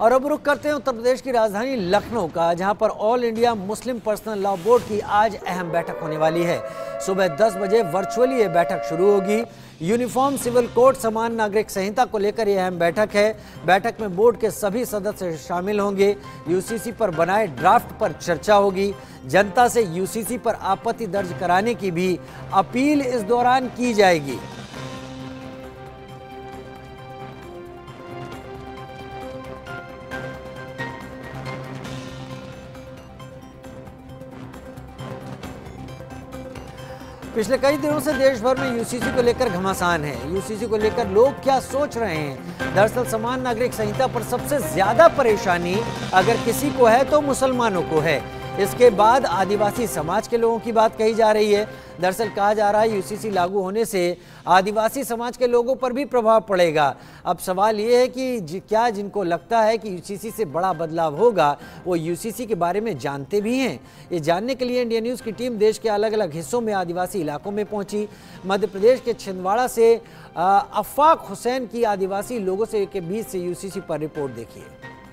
और अब रुख करते हैं उत्तर प्रदेश की राजधानी लखनऊ का, जहां पर All India Muslim Personal Law Board की आज अहम बैठक होने वाली है। सुबह 10 बजे वर्चुअली ये बैठक शुरू होगी। यूनिफॉर्म सिविल कोड समान नागरिक संहिता को लेकर यह अहम बैठक है। बैठक में बोर्ड के सभी सदस्य शामिल होंगे। यूसीसी पर बनाए ड्राफ्ट पर चर्चा होगी। जनता से यूसीसी पर आपत्ति दर्ज कराने की भी अपील इस दौरान की जाएगी। पिछले कई दिनों से देश भर में यूसीसी को लेकर घमासान है। यूसीसी को लेकर लोग क्या सोच रहे हैं? दरअसल समान नागरिक संहिता पर सबसे ज्यादा परेशानी अगर किसी को है तो मुसलमानों को है। इसके बाद आदिवासी समाज के लोगों की बात कही जा रही है। दरअसल कहा जा रहा है यूसीसी लागू होने से आदिवासी समाज के लोगों पर भी प्रभाव पड़ेगा। अब सवाल ये है कि क्या जिनको लगता है कि यूसीसी से बड़ा बदलाव होगा वो यूसीसी के बारे में जानते भी हैं? ये जानने के लिए इंडिया न्यूज़ की टीम देश के अलग अलग हिस्सों में आदिवासी इलाकों में पहुंची। मध्य प्रदेश के छिंदवाड़ा से अफाक हुसैन की आदिवासी लोगों से के बीच से यूसीसी पर रिपोर्ट देखिए।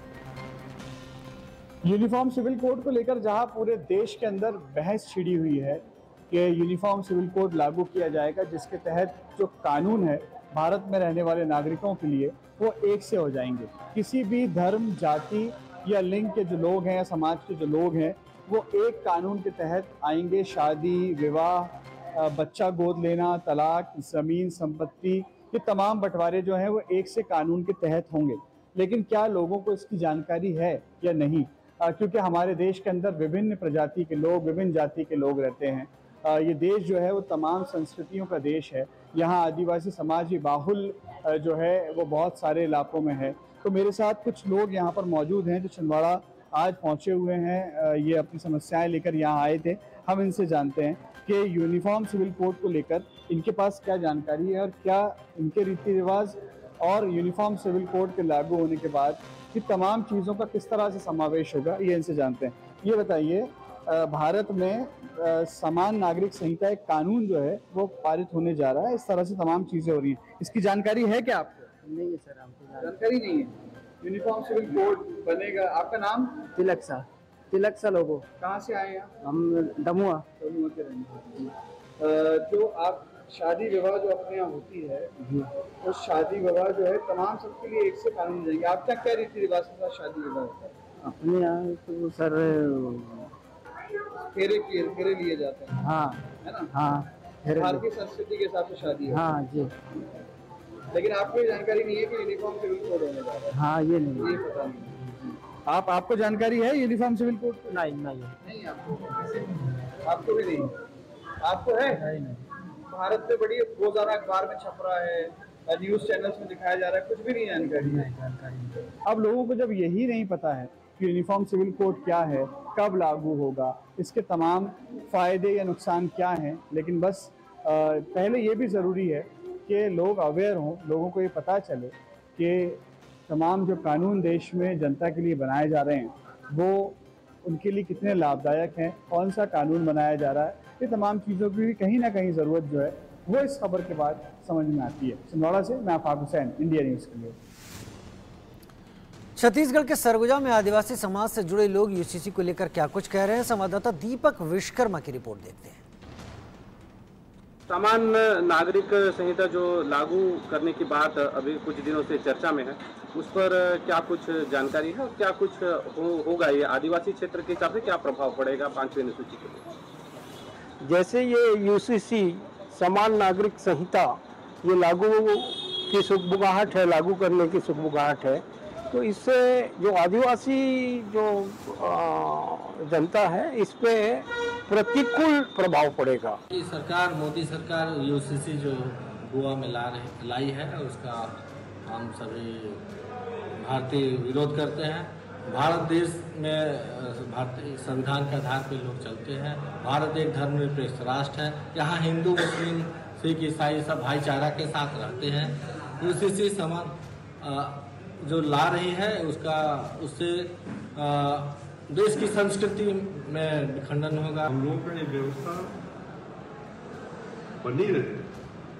यूनिफॉर्म सिविल कोड को लेकर जहां पूरे देश के अंदर बहस छिड़ी हुई है कि यूनिफॉर्म सिविल कोड लागू किया जाएगा, जिसके तहत जो कानून है भारत में रहने वाले नागरिकों के लिए वो एक से हो जाएंगे। किसी भी धर्म, जाति या लिंग के जो लोग हैं या समाज के जो लोग हैं वो एक कानून के तहत आएंगे। शादी, विवाह, बच्चा गोद लेना, तलाक, ज़मीन, संपत्ति, ये तमाम बंटवारे जो हैं वो एक से कानून के तहत होंगे। लेकिन क्या लोगों को इसकी जानकारी है या नहीं? क्योंकि हमारे देश के अंदर विभिन्न प्रजाति के लोग, विभिन्न जाति के लोग रहते हैं। ये देश जो है वो तमाम संस्कृतियों का देश है। यहाँ आदिवासी समाज बाहुल जो है वो बहुत सारे इलाकों में है। तो मेरे साथ कुछ लोग यहाँ पर मौजूद हैं जो छिंदवाड़ा आज पहुँचे हुए हैं। ये अपनी समस्याएं लेकर यहाँ आए थे। हम इनसे जानते हैं कि यूनिफॉर्म सिविल कोड को लेकर इनके पास क्या जानकारी है और क्या इनके रीति रिवाज और यूनिफॉर्म सिविल कोड के लागू होने के बाद कि तमाम चीज़ों का किस तरह से समावेश होगा, ये इनसे जानते हैं। ये बताइए, भारत में समान नागरिक संहिता एक कानून जो है वो पारित होने जा रहा है, इस तरह से तमाम चीज़ें हो रही हैं, इसकी जानकारी है क्या आपको? नहीं है सर, हमको जानकारी नहीं है। यूनिफॉर्म सिविल कोड बनेगा। आपका नाम? तिलक सा लोगो। कहाँ से आए हैं? हम दमुआ के रहने वाले। जो आप शादी विवाह जो अपने यहाँ होती है, तो शादी विवाह जो है तमाम सबके लिए एक से कानून जाएंगे। आपका क्या रीति रिवाज के साथ शादी विवाह होता है? अपने यहाँ तो सर फेरे लिए जाते हैं। हाँ, है ना? हाँ, भारतीय संस्कृति के हिसाब से शादी है। हाँ जी। लेकिन आपको ये जानकारी नहीं है कि यूनिफॉर्म सिविल कोड होने जा रहा है? हाँ, ये नहीं, ये पता नहीं। आपको जानकारी है यूनिफॉर्म सिविल कोड? नहीं आपको भी नहीं? आपको है? नहीं। भारत में बड़ी रोजाना अखबार में छप रहा है, न्यूज चैनल्स में दिखाया जा रहा है, कुछ भी नहीं जानकारी। अब लोगों को जब यही नहीं पता है कि यूनिफॉर्म सिविल कोड क्या है, कब लागू होगा, इसके तमाम फायदे या नुकसान क्या हैं, लेकिन बस पहले ये भी ज़रूरी है कि लोग अवेयर हों, लोगों को ये पता चले कि तमाम जो कानून देश में जनता के लिए बनाए जा रहे हैं वो उनके लिए कितने लाभदायक हैं, कौन सा कानून बनाया जा रहा है, ये तमाम चीज़ों की भी कहीं ना कहीं ज़रूरत जो है वो इस खबर के बाद समझ में आती है। छिंदवाड़ा से मैं अफाक हुसैन, इंडिया न्यूज़ के लिए। छत्तीसगढ़ के सरगुजा में आदिवासी समाज से जुड़े लोग यूसीसी को लेकर क्या कुछ कह रहे हैं, संवाददाता दीपक विश्वकर्मा की रिपोर्ट देखते हैं। समान नागरिक संहिता जो लागू करने की बात अभी कुछ दिनों से चर्चा में है, उस पर क्या कुछ जानकारी है और क्या कुछ होगा? ये आदिवासी क्षेत्र के हिसाब से क्या प्रभाव पड़ेगा 5वीं अनुसूची के लिए? जैसे ये यूसीसी समान नागरिक संहिता ये लागू की सुगबुगाहट है, लागू करने की सुगबुगाहट है, तो इससे जो आदिवासी जो जनता है इस पे प्रतिकूल प्रभाव पड़ेगा। सरकार, मोदी सरकार यूसीसी जो गोवा में लाई है उसका हम सभी भारतीय विरोध करते हैं। भारत देश में भारतीय संविधान के आधार पर लोग चलते हैं। भारत एक धर्मनिरपेक्ष राष्ट्र है। यहाँ हिंदू, मुस्लिम, सिख, ईसाई सब भाईचारा के साथ रहते हैं। यूसीसी समान जो ला रही है उससे देश की संस्कृति में विखंडन होगा। हम लोगों का ये व्यवस्था बनी रहे,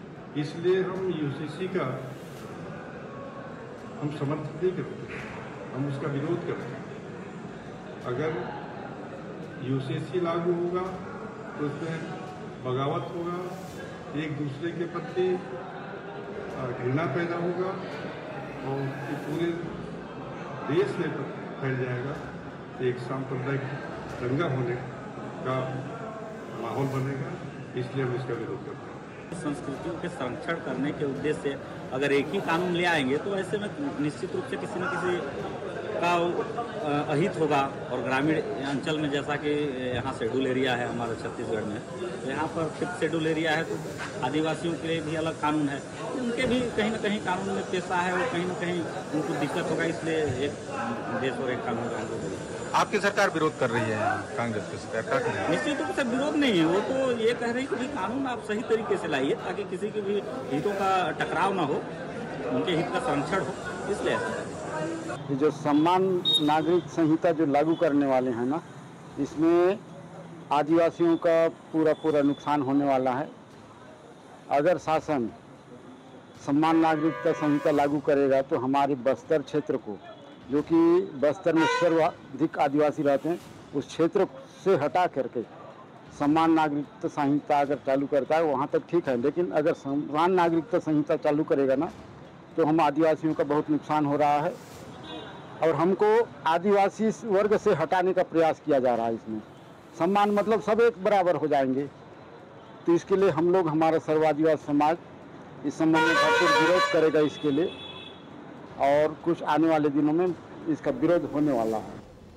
इसलिए हम यूसीसी का हम समर्थन नहीं करते। हम हम उसका विरोध करते हैं। अगर यूसीसी लागू होगा तो उसमें बगावत होगा, एक दूसरे के प्रति घृणा पैदा होगा और पूरे देश में फैल जाएगा, एक सांप्रदायिक दंगा होने का माहौल बनेगा। इसलिए हम इसका विरोध करते हैं। संस्कृतियों के संरक्षण करने के उद्देश्य से अगर एक ही कानून ले आएंगे तो ऐसे में निश्चित रूप से किसी न किसी का अहित होगा। और ग्रामीण अंचल में जैसा कि यहाँ शेड्यूल एरिया है हमारे छत्तीसगढ़ में, तो यहाँ पर 5th शेड्यूल एरिया है, तो आदिवासियों के लिए भी अलग कानून है, उनके भी कहीं ना कहीं कानून में पेशा है, वो कहीं ना कहीं उनको दिक्कत होगा। इसलिए एक देश और एक कानून का आपकी सरकार विरोध कर रही है, कांग्रेस की सरकार का निश्चित रूप से विरोध नहीं है, वो तो ये कह रही है कि कानून आप सही तरीके से लाइए ताकि किसी के भी हितों का टकराव ना हो, उनके हित का संरक्षण हो। इसलिए ये जो सम्मान नागरिक संहिता जो लागू करने वाले हैं ना, इसमें आदिवासियों का पूरा नुकसान होने वाला है। अगर शासन सम्मान नागरिकता संहिता लागू करेगा तो हमारे बस्तर क्षेत्र को, जो कि बस्तर में सर्वाधिक आदिवासी रहते हैं, उस क्षेत्र से हटा करके सम्मान नागरिकता संहिता अगर चालू करता है वहाँ तक ठीक है, लेकिन अगर सम्मान नागरिकता संहिता चालू करेगा ना तो हम आदिवासियों का बहुत नुकसान हो रहा है और हमको आदिवासी वर्ग से हटाने का प्रयास किया जा रहा है। इसमें सम्मान मतलब सब एक बराबर हो जाएंगे, तो इसके लिए हम लोग, हमारा सर्व आदिवासी समाज इस संबंध में भरपूर विरोध करेगा इसके लिए, और कुछ आने वाले दिनों में इसका विरोध होने वाला है।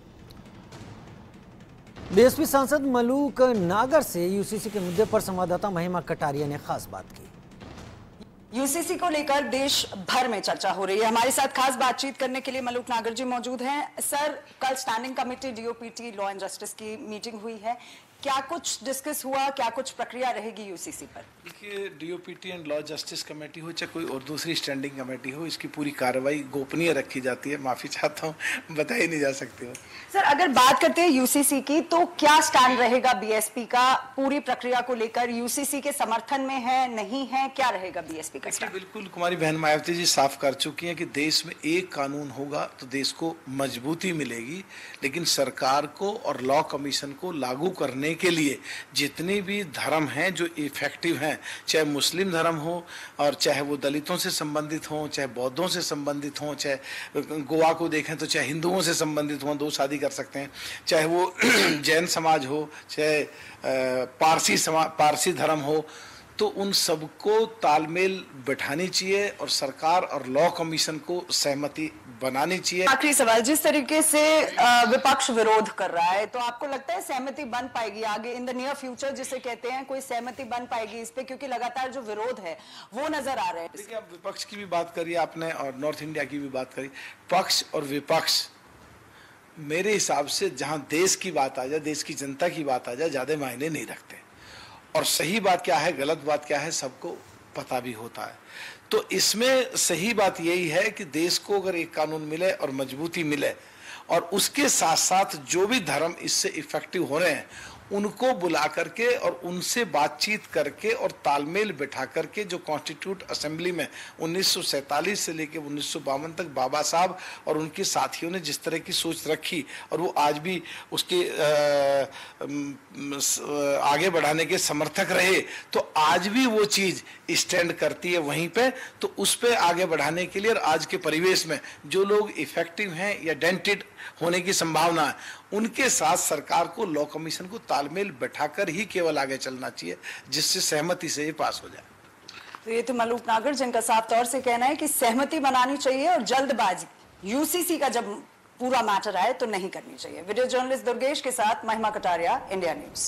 बीएसपी सांसद मलूक नागर से यूसीसी के मुद्दे पर संवाददाता महिमा कटारिया ने खास बात की। यूसीसी को लेकर देश भर में चर्चा हो रही है। हमारे साथ खास बातचीत करने के लिए मलूक नागर जी मौजूद हैं। सर, कल standing committee DoPT law and justice की मीटिंग हुई है, क्या कुछ डिस्कस हुआ, क्या कुछ प्रक्रिया रहेगी यूसीसी पर? देखिए, DoPT and law justice committee हो चाहे कोई और दूसरी स्टैंडिंग कमेटी हो, इसकी पूरी कार्रवाई गोपनीय रखी जाती है। माफी चाहता हूँ, बताई नहीं जा सकती हो। सर, अगर बात करते हैं यूसीसी की, तो क्या स्टैंड रहेगा बीएसपी का पूरी प्रक्रिया को लेकर? यूसीसी के समर्थन में है, नहीं है, क्या रहेगा बीएसपी का स्टैंड? बिल्कुल, कुमारी बहन मायावती जी साफ कर चुकी हैं कि देश में एक कानून होगा तो देश को मजबूती मिलेगी, लेकिन सरकार को और लॉ कमीशन को लागू करने के लिए जितने भी धर्म हैं जो इफेक्टिव हैं, चाहे मुस्लिम धर्म हो और चाहे वो दलितों से संबंधित हो, चाहे बौद्धों से संबंधित हो, चाहे गोवा को देखें तो चाहे हिंदुओं से संबंधित हो, 2 शादी कर सकते हैं, चाहे वो जैन समाज हो, चाहे पारसी धर्म हो, तो उन सबको तालमेल बैठानी चाहिए और सरकार और लॉ कमीशन को सहमति बनानी चाहिए। आखिरी सवाल, जिस तरीके से विपक्ष विरोध कर रहा है, तो आपको लगता है सहमति बन पाएगी आगे इन द नियर फ्यूचर, जिसे कहते हैं, कोई सहमति बन पाएगी इस पे? क्योंकि लगातार जो विरोध है वो नजर आ रहा है। देखिए, आप विपक्ष की भी बात करिए आपने और नॉर्थ इंडिया की भी बात करी। पक्ष और विपक्ष मेरे हिसाब से जहां देश की बात आ जाए, देश की जनता की बात आ जाए, ज्यादा मायने नहीं रखते, और सही बात क्या है, गलत बात क्या है, सबको पता भी होता है। तो इसमें सही बात यही है कि देश को अगर एक कानून मिले और मजबूती मिले, और उसके साथ साथ जो भी धर्म इससे इफेक्टिव हो रहे हैं उनको बुला करके और उनसे बातचीत करके और तालमेल बैठा करके, जो कॉन्स्टिट्यूट असेंबली में 1947 से लेकर 1952 तक बाबा साहब और उनके साथियों ने जिस तरह की सोच रखी और वो आज भी उसके आगे बढ़ाने के समर्थक रहे, तो आज भी वो चीज़ स्टैंड करती है वहीं पे। तो उस पे आगे बढ़ाने के लिए और आज के परिवेश में जो लोग इफेक्टिव हैं या डेंटेड होने की संभावना है, उनके साथ सरकार को, लॉ कमीशन को तालमेल बैठाकर ही केवल आगे चलना चाहिए, जिससे सहमति से ये पास हो जाए। तो ये तो मलूक नागर जिनका साफ तौर से कहना है कि सहमति बनानी चाहिए और जल्दबाजी यूसीसी का जब पूरा मैटर आए तो नहीं करनी चाहिए। वीडियो जर्नलिस्ट दुर्गेश के साथ महिमा कटारिया, इंडिया न्यूज।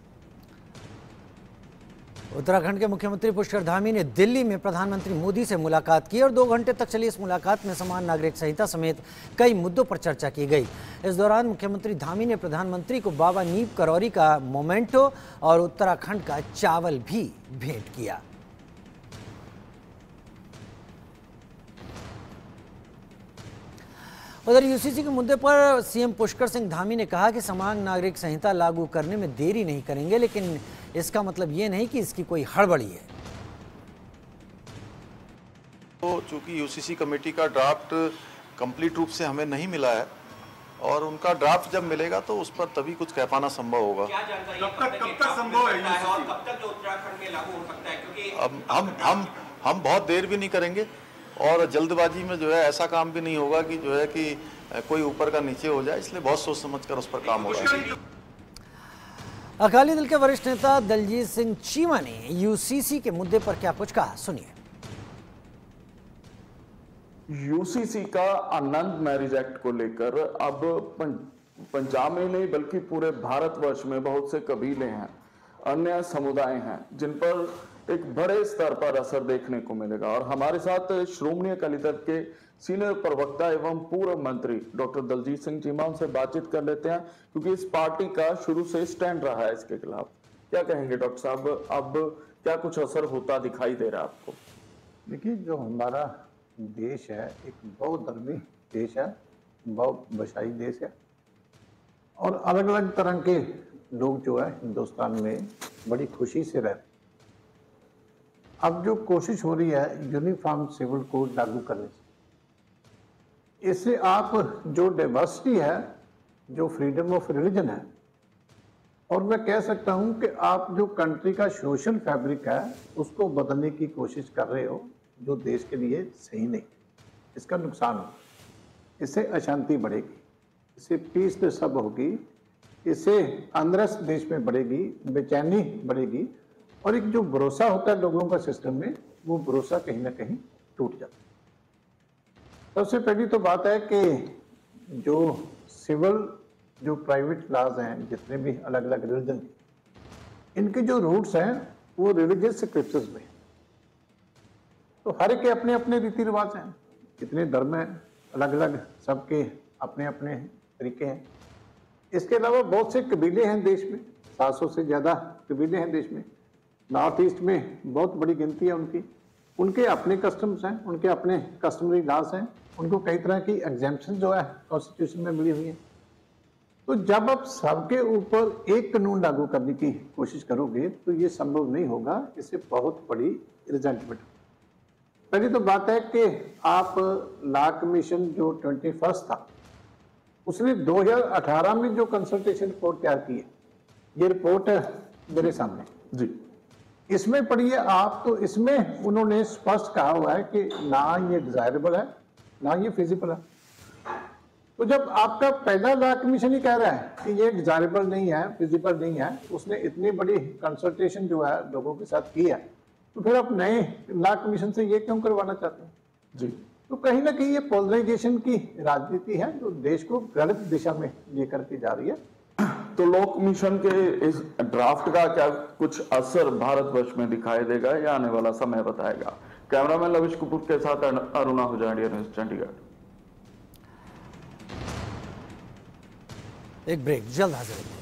उत्तराखंड के मुख्यमंत्री पुष्कर धामी ने दिल्ली में प्रधानमंत्री मोदी से मुलाकात की और 2 घंटे तक चली इस मुलाकात में समान नागरिक संहिता समेत कई मुद्दों पर चर्चा की गई। इस दौरान मुख्यमंत्री धामी ने प्रधानमंत्री को बाबा नीम करौरी का मोमेंटो और उत्तराखंड का चावल भी भेंट किया। उधर यूसीसी के मुद्दे पर सीएम पुष्कर सिंह धामी ने कहा कि समान नागरिक संहिता लागू करने में देरी नहीं करेंगे, लेकिन इसका मतलब ये नहीं कि इसकी कोई हड़बड़ी है। तो चूंकि यूसीसी कमेटी का ड्राफ्ट कंप्लीट रूप से हमें नहीं मिला है और उनका ड्राफ्ट जब मिलेगा तो उस पर तभी कुछ कह पाना संभव होगा। कब तक संभव है और कब तक उत्तराखंड में लागू हो सकता है? क्योंकि अब हम बहुत देर भी नहीं करेंगे और जल्दबाजी में जो है ऐसा काम भी नहीं होगा कि जो है कि कोई ऊपर का नीचे हो जाए, इसलिए बहुत सोच समझ कर उस पर काम होगा। अकाली दल के वरिष्ठ नेता दलजीत सिंह चीमा ने यूसीसी के मुद्दे पर क्या कुछ कहा, सुनिए। यूसीसी का आनंद मैरिज एक्ट को लेकर अब पंजाब में नहीं बल्कि पूरे भारतवर्ष में बहुत से कबीले हैं, अन्य समुदाय हैं जिन पर एक बड़े स्तर पर असर देखने को मिलेगा। और हमारे साथ श्रोमणी अकाली दल के सीनियर प्रवक्ता एवं पूर्व मंत्री डॉक्टर दलजीत सिंह चीमा, उनसे बातचीत कर लेते हैं क्योंकि इस पार्टी का शुरू से स्टैंड रहा है इसके खिलाफ। क्या कहेंगे डॉक्टर साहब, अब क्या कुछ असर होता दिखाई दे रहा है आपको? देखिए, जो हमारा देश है एक बहुधर्मी देश है, बहुभाषाई देश है और अलग अलग तरह के लोग जो है हिंदुस्तान में बड़ी खुशी से रहते। अब जो कोशिश हो रही है यूनिफॉर्म सिविल कोड लागू करने से, इससे आप जो डाइवर्सिटी है, जो फ्रीडम ऑफ रिलीजन है, और मैं कह सकता हूं कि आप जो कंट्री का सोशल फैब्रिक है उसको बदलने की कोशिश कर रहे हो, जो देश के लिए सही नहीं। इसका नुकसान होगा, इससे अशांति बढ़ेगी, इससे पीस डिस्टर्ब होगी, इससे अनरेस्ट देश में बढ़ेगी, बेचैनी बढ़ेगी और एक जो भरोसा होता है लोगों का सिस्टम में, वो भरोसा कहीं ना कहीं टूट जाता है। सबसे पहली तो बात है कि जो सिविल जो प्राइवेट लॉज हैं, जितने भी अलग अलग रिलीजन के, इनके जो रूट्स हैं वो रिलीजियस स्क्रिप्चर्स में। तो हर एक के अपने अपने रीति रिवाज हैं, कितने धर्म हैं, अलग अलग सबके अपने अपने तरीके हैं। इसके अलावा बहुत से कबीले हैं देश में, 700 से ज़्यादा कबीले हैं देश में। नॉर्थ ईस्ट में बहुत बड़ी गिनती है उनकी, उनके अपने कस्टम्स हैं, उनके अपने कस्टमरी लॉज हैं, उनको कई तरह की एग्जेम्पशन जो है कॉन्स्टिट्यूशन में मिली हुई है। तो जब आप सबके ऊपर एक कानून लागू करने की कोशिश करोगे तो ये संभव नहीं होगा, इससे बहुत बड़ी रिजेंटमेंट। पहली तो बात है कि आप लॉ कमीशन जो 21 था, उसने 2018 में जो कंसल्टेशन रिपोर्ट तैयार की है, ये रिपोर्ट है मेरे सामने जी, इसमें पढ़िए आप, तो इसमें उन्होंने स्पष्ट कहा हुआ है कि ना ये डिजायरेबल है ना ये फिजिबल है। तो जब आपका पहला लॉ कमीशन ही कह रहा है कि ये डिजायरेबल नहीं है, फिजिबल नहीं है, उसने इतनी बड़ी कंसल्टेशन जो है लोगों के साथ की है, तो फिर आप नए लॉ कमीशन से ये क्यों करवाना चाहते हैं जी? तो कहीं ना कहीं ये पोलराइजेशन की राजनीति है जो देश को गलत दिशा में लेकर के जा रही है। तो लॉ कमीशन के इस ड्राफ्ट का क्या कुछ असर भारतवर्ष में दिखाई देगा या आने वाला समय बताएगा? कैमरामैन लविश कपूर के साथ अरुणा हुजा, इंडिया न्यूज़, चंडीगढ़। एक ब्रेक, जल्द हाजिर होंगे।